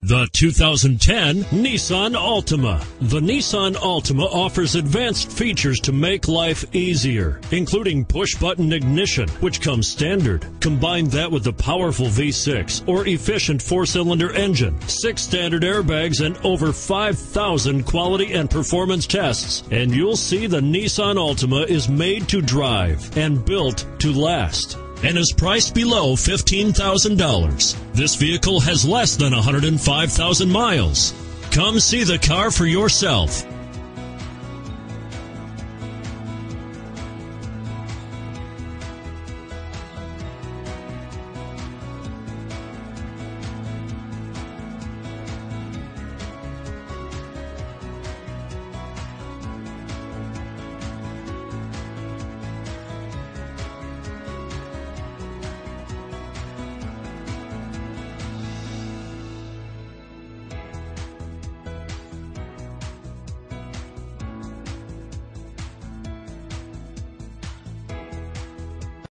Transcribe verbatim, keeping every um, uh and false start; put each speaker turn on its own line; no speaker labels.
The two thousand ten Nissan Altima. The Nissan Altima offers advanced features to make life easier, including push-button ignition, which comes standard. Combine that with the powerful V six or efficient four-cylinder engine, six standard airbags, and over five thousand quality and performance tests, and you'll see the Nissan Altima is made to drive and built to last, and is priced below fifteen thousand dollars. This vehicle has less than one hundred five thousand miles. Come see the car for yourself.